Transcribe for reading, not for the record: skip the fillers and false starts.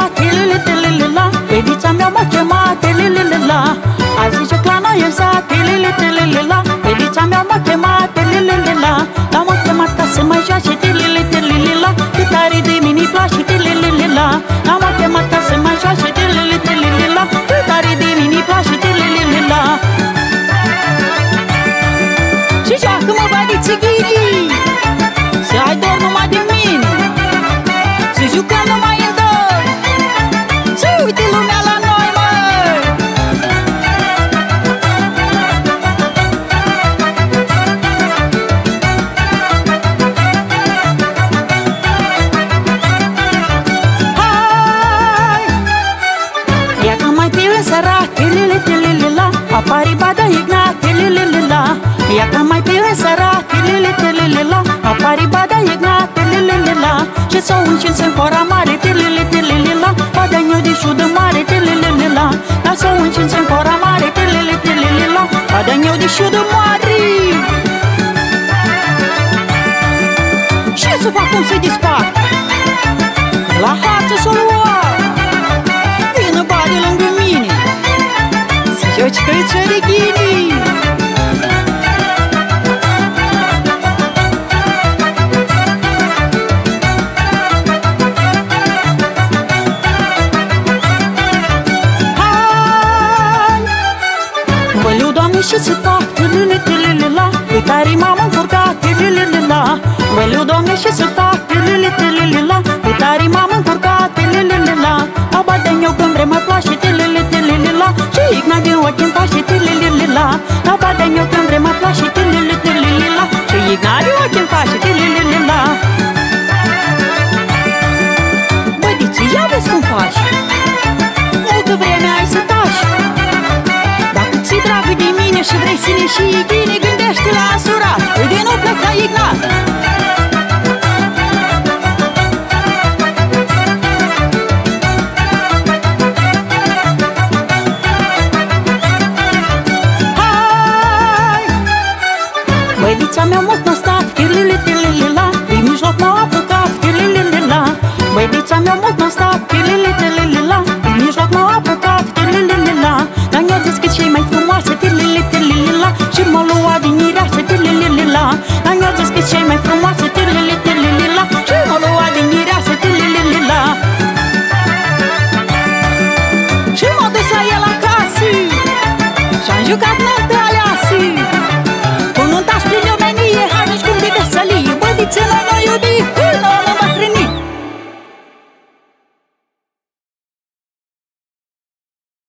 tilililila. Fetița mea m-a chemat, tilililila. A zice că la noi în sat, tilililila. Fetița mea m-a chemat, tilililila. Dar m-a chemat ca să mai joace, tilililila. Câtare de mini place, tilililila. Dar m-a chemat ca să mai joace, tilililila. Câtare de mini place, tilililila. Și joacă-mă, bădiță ghidii, să ai dor numai de mine, să jucăm numai în doi, să uite lumea la noi, măi. Hai! Ia că mai pe un sărat, tilililila. Apari bada ignat, tilililila. Ia că mai pe un sărat, tilililila. Apari bada ignat, tilililila. Ce s-o încins în fora mare, tilililila. Bada-nio de șudă mare, tilililila. Da s-o încins în fora mare, tilililila. Bada-nio de șudă mare. Ce să fac cum să-i dispar? Că la harță s-o lua. Vină bade lângă mine, să joci căiță de ghinii. Și să fac, tilililila. Pe care m-am încurcat, tilililila. Văleu, Doamne, și să fac, tilililila. Pe care m-am încurcat, tilililila. Abadă-n-eu când vrei mă place, tilililila. Și ignat din ochi-mi face, tilililila. Abadă-n-eu când vrei mă place, tilililila. Și ignat din ochi-mi face, tilililila. Bădiță, ia vezi cum faci. Multă vreme ai să taci. Dacă ți-i dragă de mine și vrei să ne și bine, gândește la asurat, de nu pleca ignat. Hai! Băidița mea mult n-a stat, tilililila. Din mijloc m-a apucat, tilililila. Băidița mea mult n-a stat, tilililila. Din mijloc m-a apucat, tilililila. Dar mi-a zis că cei mai frumoase, tilililila. Și m-a luat din mireasă, tilililila. Dar mi-a zis că cei mai frumoase, tilililila. Și m-a luat din mireasă, tilililila. Și m-a dus la el acasă și-am jucat nădaleasă.